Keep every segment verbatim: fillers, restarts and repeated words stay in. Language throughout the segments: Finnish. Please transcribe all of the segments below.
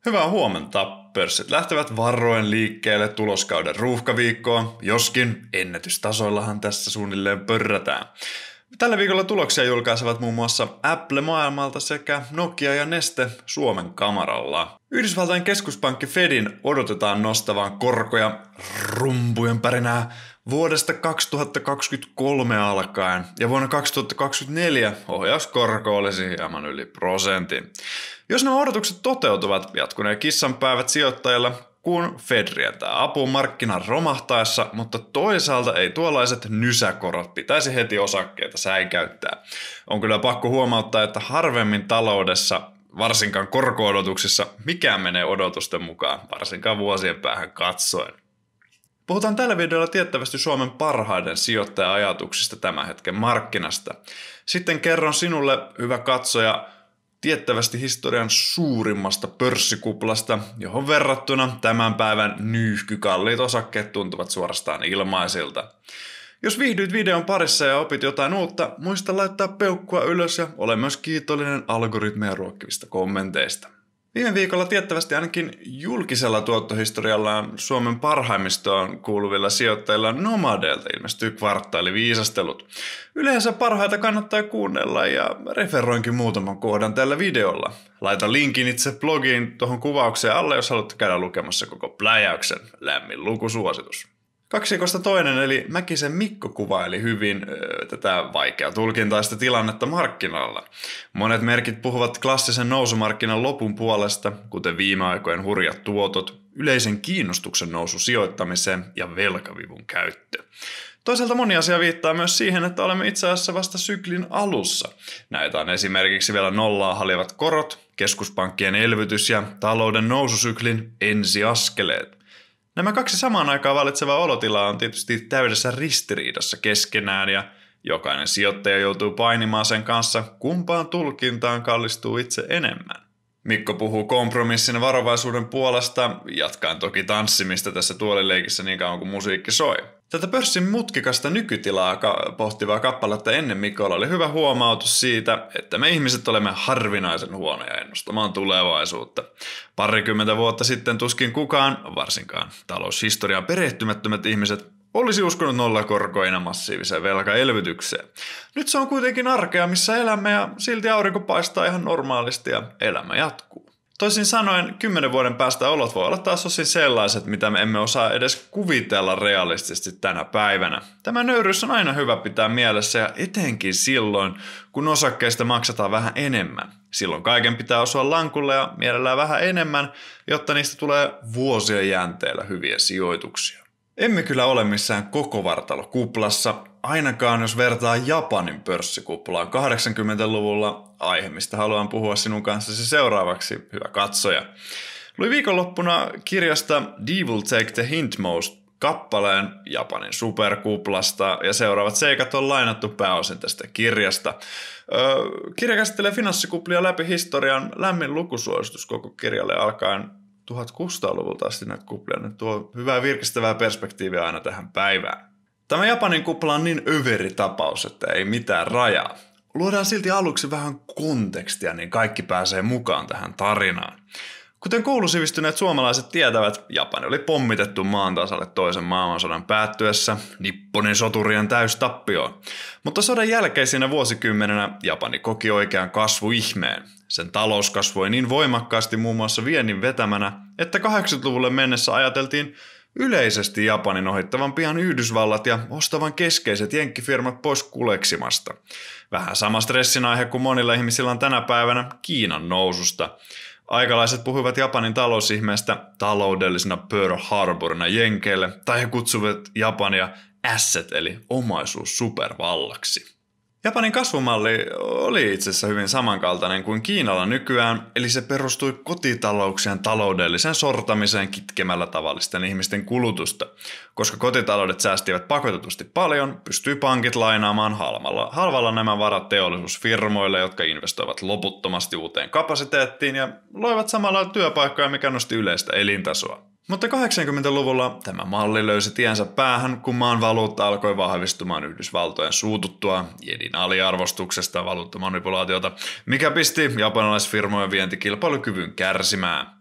Hyvää huomenta. Pörssit lähtevät varoen liikkeelle tuloskauden ruuhkaviikkoon, joskin ennätystasoillahan tässä suunnilleen pörrätään. Tällä viikolla tuloksia julkaisevat muun muassa Apple maailmalta sekä Nokia ja Neste Suomen kamaralla. Yhdysvaltain keskuspankki Fedin odotetaan nostavan korkoja rumpujen pärinää vuodesta kaksituhattakaksikymmentäkolme alkaen ja vuonna kaksituhattakaksikymmentäneljä ohjauskorko olisi hieman yli prosentin. Jos nämä odotukset toteutuvat, jatkunee kissanpäivät sijoittajilla, kun Fed rientää apuun markkinan romahtaessa, mutta toisaalta ei tuollaiset nysäkorot pitäisi heti osakkeita säikäyttää. On kyllä pakko huomauttaa, että harvemmin taloudessa, varsinkaan korko-odotuksissa, mikään menee odotusten mukaan, varsinkaan vuosien päähän katsoen. Puhutaan tällä videolla tiettävästi Suomen parhaiden sijoittaja-ajatuksista tämän hetken markkinasta. Sitten kerron sinulle, hyvä katsoja, tiettävästi historian suurimmasta pörssikuplasta, johon verrattuna tämän päivän nyyhkykalliit osakkeet tuntuvat suorastaan ilmaisilta. Jos viihdyit videon parissa ja opit jotain uutta, muista laittaa peukkua ylös ja ole myös kiitollinen algoritmeja ruokkivista kommenteista. Viime viikolla tiettävästi ainakin julkisella tuottohistoriallaan Suomen parhaimmistoon kuuluvilla sijoittajilla Nomadeilta ilmestyy kvartaaliviisastelut. Yleensä parhaita kannattaa kuunnella ja referoinkin muutaman kohdan tällä videolla. Laita linkin itse blogiin tuohon kuvaukseen alle, jos haluatte käydä lukemassa koko pläjäyksen. Lämmin lukusuositus. Kaksikosta toinen eli Mäkisen Mikko kuvaili hyvin ö, tätä vaikeaa tulkintaista tilannetta markkinalla. Monet merkit puhuvat klassisen nousumarkkinan lopun puolesta, kuten viime aikojen hurjat tuotot, yleisen kiinnostuksen nousu sijoittamiseen ja velkavivun käyttö. Toisaalta moni asia viittaa myös siihen, että olemme itse asiassa vasta syklin alussa. Näitä on esimerkiksi vielä nollaa halivat korot, keskuspankkien elvytys ja talouden noususyklin ensiaskeleet. Nämä kaksi samaan aikaan valitsevaa olotilaa on tietysti täydessä ristiriidassa keskenään ja jokainen sijoittaja joutuu painimaan sen kanssa, kumpaan tulkintaan kallistuu itse enemmän. Mikko puhuu kompromissin varovaisuuden puolesta, jatkaen toki tanssimista tässä tuolileikissä niin kauan kuin musiikki soi. Tätä pörssin mutkikasta nykytilaa ka- pohtivaa kappaletta ennen Mikolla oli hyvä huomautus siitä, että me ihmiset olemme harvinaisen huonoja ennustamaan tulevaisuutta. Parikymmentä vuotta sitten tuskin kukaan, varsinkaan taloushistoriaan perehtymättömät ihmiset, olisi uskonut nollakorkoina massiiviseen velkaelvytykseen. Nyt se on kuitenkin arkea, missä elämme ja silti aurinko paistaa ihan normaalisti ja elämä jatkuu. Toisin sanoen, kymmenen vuoden päästä olot voi olla taas osin sellaiset, mitä me emme osaa edes kuvitella realistisesti tänä päivänä. Tämä nöyryys on aina hyvä pitää mielessä ja etenkin silloin, kun osakkeista maksataan vähän enemmän. Silloin kaiken pitää osua lankulle ja mielellään vähän enemmän, jotta niistä tulee vuosien jänteellä hyviä sijoituksia. Emme kyllä ole missään koko vartalokuplassa, ainakaan jos vertaa Japanin pörssikuplaan kahdeksankymmentäluvulla, aihe mistä haluan puhua sinun kanssasi seuraavaksi, hyvä katsoja. Luin viikonloppuna kirjasta Devil Take the Hindmost kappaleen Japanin superkuplasta ja seuraavat seikat on lainattu pääosin tästä kirjasta. Öö, kirja käsittelee finanssikuplia läpi historian, lämmin lukusuositus koko kirjalle alkaen tuhatkuusisataaluvulta asti näitä kuplia. Ne tuo hyvää virkistävää perspektiiviä aina tähän päivään. Tämä Japanin kupla on niin överi tapaus, että ei mitään rajaa. Luodaan silti aluksi vähän kontekstia, niin kaikki pääsee mukaan tähän tarinaan. Kuten koulusivistyneet suomalaiset tietävät, Japani oli pommitettu maan tasalle toisen maailmansodan päättyessä Nipponin soturien täystappioon. Mutta sodan jälkeisinä vuosikymmenenä Japani koki oikean kasvuihmeen. Sen talous kasvoi niin voimakkaasti muun muassa viennin vetämänä, että kahdeksankymmentäluvulle mennessä ajateltiin yleisesti Japanin ohittavan pian Yhdysvallat ja ostavan keskeiset jenkkifirmat pois kuleksimasta. Vähän sama stressin aihe kuin monilla ihmisillä on tänä päivänä Kiinan noususta. Aikalaiset puhuivat Japanin talousihmeestä taloudellisena Pearl Harborina jenkeille, tai he kutsuvat Japania asset eli omaisuus supervallaksi. Japanin kasvumalli oli itse asiassa hyvin samankaltainen kuin Kiinalla nykyään, eli se perustui kotitalouksien taloudelliseen sortamiseen kitkemällä tavallisten ihmisten kulutusta. Koska kotitaloudet säästivät pakotetusti paljon, pystyi pankit lainaamaan halvalla, halvalla nämä varat teollisuusfirmoille, jotka investoivat loputtomasti uuteen kapasiteettiin ja loivat samalla työpaikkoja, mikä nosti yleistä elintasoa. Mutta kahdeksankymmentäluvulla tämä malli löysi tiensä päähän, kun maan valuutta alkoi vahvistumaan Yhdysvaltojen suututtua jedin aliarvostuksesta valuuttamanipulaatiota, mikä pisti japanilaisfirmojen vientikilpailukyvyn kärsimään.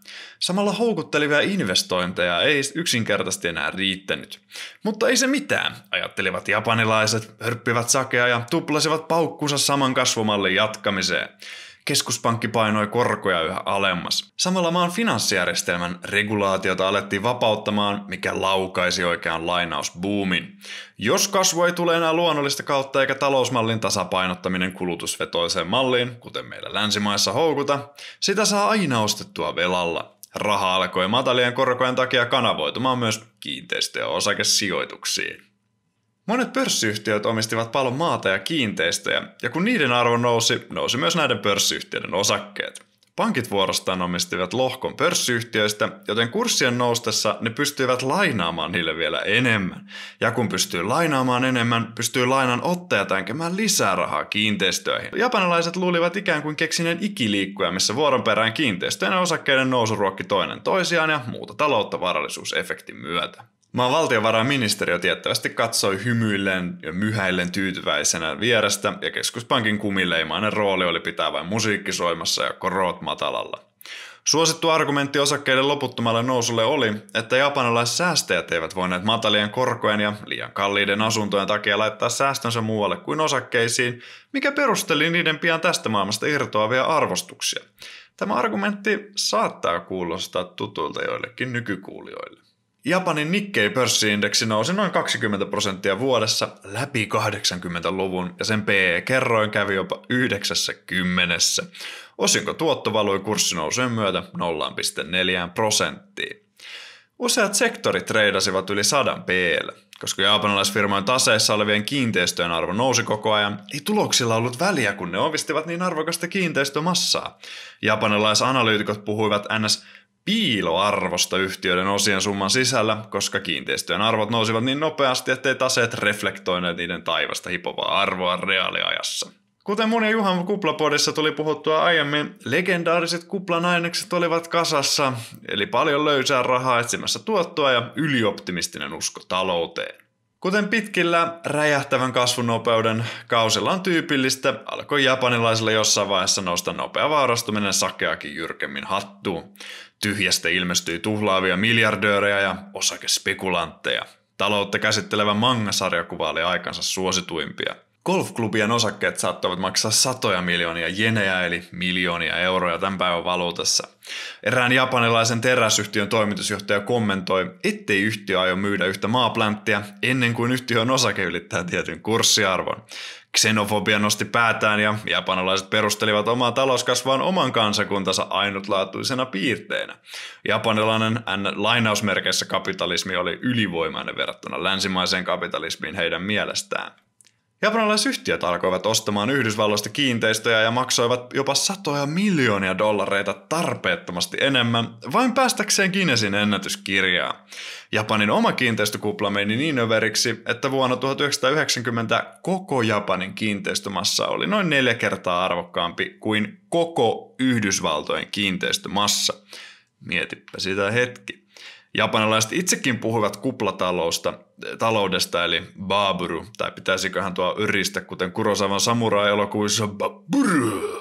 Samalla houkuttelivia investointeja ei yksinkertaisesti enää riittänyt. Mutta ei se mitään, ajattelivat japanilaiset, hörppivät sakea ja tuplasivat paukkunsa saman kasvumallin jatkamiseen. Keskuspankki painoi korkoja yhä alemmas. Samalla maan finanssijärjestelmän regulaatiota alettiin vapauttamaan, mikä laukaisi oikean lainausboomin. Jos kasvu ei tule enää luonnollista kautta eikä talousmallin tasapainottaminen kulutusvetoiseen malliin, kuten meillä länsimaissa houkuta, sitä saa aina ostettua velalla. Raha alkoi matalien korkojen takia kanavoitumaan myös kiinteistö- ja osakesijoituksiin. Monet pörssiyhtiöt omistivat paljon maata ja kiinteistöjä, ja kun niiden arvo nousi, nousi myös näiden pörssiyhtiöiden osakkeet. Pankit vuorostaan omistivat lohkon pörssiyhtiöistä, joten kurssien noustessa ne pystyivät lainaamaan niille vielä enemmän. Ja kun pystyy lainaamaan enemmän, pystyy lainan ottaja tänkemään lisää rahaa kiinteistöihin. Japanilaiset luulivat ikään kuin keksineen ikiliikkuja, missä vuoron perään kiinteistöjen ja osakkeiden nousu ruokki toinen toisiaan ja muuta taloutta varallisuusefektin myötä. Maan valtiovarainministeriö tiettävästi katsoi hymyillen ja myhäillen tyytyväisenä vierestä ja keskuspankin kumileimainen rooli oli pitää vain musiikki soimassa ja korot matalalla. Suosittu argumentti osakkeiden loputtomalle nousulle oli, että japanilaiset säästäjät eivät voineet matalien korkojen ja liian kalliiden asuntojen takia laittaa säästönsä muualle kuin osakkeisiin, mikä perusteli niiden pian tästä maailmasta irtoavia arvostuksia. Tämä argumentti saattaa kuulostaa tutulta joillekin nykykuulijoille. Japanin Nikkei-pörssiindeksi nousi noin kaksikymmentä prosenttia vuodessa läpi kahdeksankymmentäluvun ja sen P E-kerroin kävi jopa yhdeksänkymmentä. Osinko tuotto valui kurssinousujen myötä nolla pilkku neljä prosenttiin. Useat sektorit treidasivat yli sadan P E:llä. Koska japanilaisfirmojen taseissa olevien kiinteistöjen arvo nousi koko ajan, ei tuloksilla ollut väliä, kun ne omistivat niin arvokasta kiinteistömassaa. Japanilaisanalyytikot puhuivat ns. Piiloarvosta yhtiöiden osien summan sisällä, koska kiinteistöjen arvot nousivat niin nopeasti, ettei taseet reflektoineet niiden taivasta hipovaa arvoa reaaliajassa. Kuten mun ja Juhan kuplapodissa tuli puhuttua aiemmin, legendaariset kuplanainekset olivat kasassa, eli paljon löysää rahaa etsimässä tuottoa ja ylioptimistinen usko talouteen. Kuten pitkillä räjähtävän kasvunopeuden kausilla on tyypillistä, alkoi japanilaisille jossain vaiheessa nousta nopea vaurastuminen sakeakin jyrkemmin hattuun. Tyhjästä ilmestyi tuhlaavia miljardöörejä ja osakespekulantteja. Taloutta käsittelevä manga-sarjakuva oli aikansa suosituimpia. Golfklubien osakkeet saattavat maksaa satoja miljoonia jenejä eli miljoonia euroja tämän päivän valuutassa. Erään japanilaisen teräsyhtiön toimitusjohtaja kommentoi, ettei yhtiö aio myydä yhtä maaplänttiä ennen kuin yhtiön osake ylittää tietyn kurssiarvon. Xenofobia nosti päätään ja japanilaiset perustelivat omaa talouskasvuaan oman kansakuntansa ainutlaatuisena piirteenä. Japanilainen lainausmerkeissä kapitalismi oli ylivoimainen verrattuna länsimaiseen kapitalismiin heidän mielestään. Japanilaisyhtiöt alkoivat ostamaan Yhdysvalloista kiinteistöjä ja maksoivat jopa satoja miljoonia dollareita tarpeettomasti enemmän vain päästäkseen Guinnessin ennätyskirjaan. Japanin oma kiinteistökupla meni niin överiksi, että vuonna tuhatyhdeksänsataayhdeksänkymmentä koko Japanin kiinteistömassa oli noin neljä kertaa arvokkaampi kuin koko Yhdysvaltojen kiinteistömassa. Mietipä sitä hetki. Japanilaiset itsekin puhuivat kuplataloudesta, taloudesta eli baburu, tai pitäisiköhän tuo yristä, kuten Kurosawan samurai-elokuissa baburu.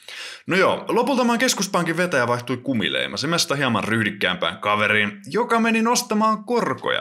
No joo, lopulta maan keskuspankin vetäjä vaihtui kumileimasimesta hieman ryhdikkäämpään kaveriin, joka meni nostamaan korkoja.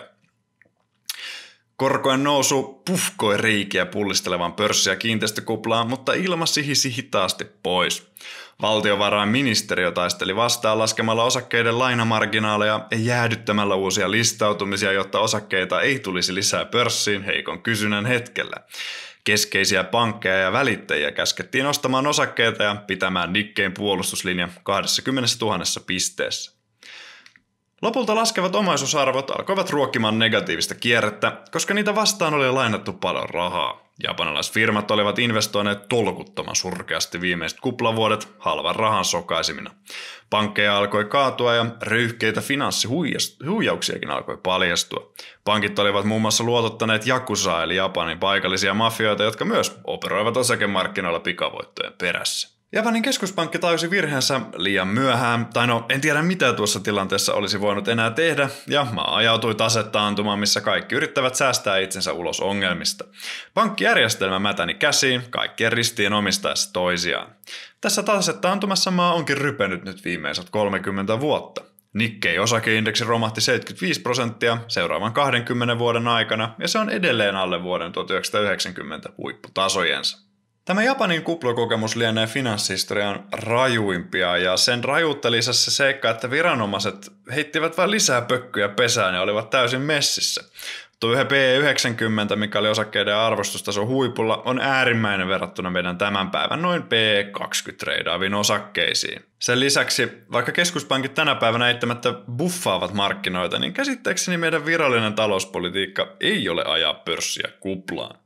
Korkojen nousu puhkoi reikiä pullistelevan pörssi- ja kiinteistökuplaan, mutta ilma sihisi hitaasti pois. Valtiovarainministeriö taisteli vastaan laskemalla osakkeiden lainamarginaaleja ja jäädyttämällä uusia listautumisia, jotta osakkeita ei tulisi lisää pörssiin heikon kysynnän hetkellä. Keskeisiä pankkeja ja välittäjiä käskettiin ostamaan osakkeita ja pitämään Nikkein puolustuslinja kaksikymmentätuhatta pisteessä. Lopulta laskevat omaisuusarvot alkoivat ruokkimaan negatiivista kierrettä, koska niitä vastaan oli lainattu paljon rahaa. Japanilaisfirmat olivat investoineet tolkuttoman surkeasti viimeiset kuplavuodet halvan rahan sokaisimina. Pankkeja alkoi kaatua ja röyhkeitä finanssihuijauksiakin alkoi paljastua. Pankit olivat muun muassa luotottaneet Yakuza eli Japanin paikallisia mafioita, jotka myös operoivat osakemarkkinoilla pikavoittojen perässä. Japanin keskuspankki tajusi virheensä liian myöhään, tai no en tiedä mitä tuossa tilanteessa olisi voinut enää tehdä, ja maa ajautui tasetaantumaan, missä kaikki yrittävät säästää itsensä ulos ongelmista. Pankkijärjestelmä mätäni käsiin, kaikkien ristiin omistaessa toisiaan. Tässä tasetaantumassa maa onkin rypennyt nyt viimeiset kolmekymmentä vuotta. Nikkei-osakeindeksi romahti seitsemänkymmentäviisi prosenttia seuraavan kahdenkymmenen vuoden aikana, ja se on edelleen alle vuoden tuhatyhdeksänsataayhdeksänkymmentä huipputasojensa. Tämä Japanin kuplakokemus lienee finanssihistorian rajuimpia, ja sen rajuutta lisäsi se seikka, että viranomaiset heittivät vain lisää pökkyjä pesään ja olivat täysin messissä. Tuo P E yhdeksänkymmentä, mikä oli osakkeiden arvostustason huipulla, on äärimmäinen verrattuna meidän tämän päivän noin P E kaksikymmentä treidaaviin osakkeisiin. Sen lisäksi, vaikka keskuspankit tänä päivänä eittämättä buffaavat markkinoita, niin käsittääkseni meidän virallinen talouspolitiikka ei ole ajaa pörssiä kuplaan.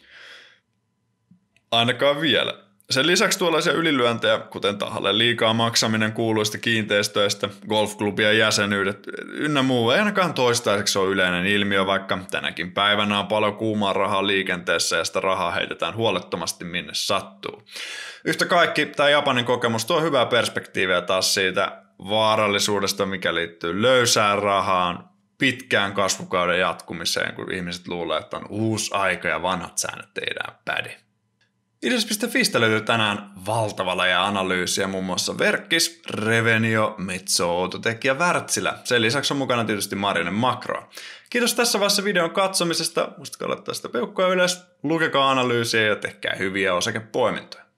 Ainakaan vielä. Sen lisäksi tuollaisia ylilyöntejä, kuten tahalle liikaa maksaminen kuuluista kiinteistöistä, golfklubien jäsenyydet ynnä muu, ei ainakaan toistaiseksi ole yleinen ilmiö, vaikka tänäkin päivänä on paljon kuumaa rahaa liikenteessä ja sitä rahaa heitetään huolettomasti minne sattuu. Yhtä kaikki, tämä Japanin kokemus tuo hyvää perspektiiviä taas siitä vaarallisuudesta, mikä liittyy löysään rahaan, pitkään kasvukauden jatkumiseen, kun ihmiset luulee, että on uusi aika ja vanhat säännöt ei enää päde. Ideas piste fiistä löytyy tänään valtava läjä analyysiä, muun muassa Verkkis, Revenio, Metso, Outotec ja Wärtsilä. Sen lisäksi on mukana tietysti Marjanen Makroa. Kiitos tässä vaiheessa videon katsomisesta. Muistakaa laittaa sitä peukkoa ylös, lukekaa analyysiä ja tehkää hyviä osakepoimintoja.